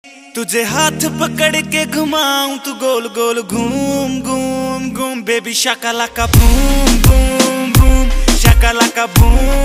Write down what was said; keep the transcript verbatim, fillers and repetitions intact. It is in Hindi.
तुझे हाथ पकड़ के घुमाऊं तू गोल गोल घूम घूम घूम बेबी शाकालाका बूम बूम बूम शाकालाका बूम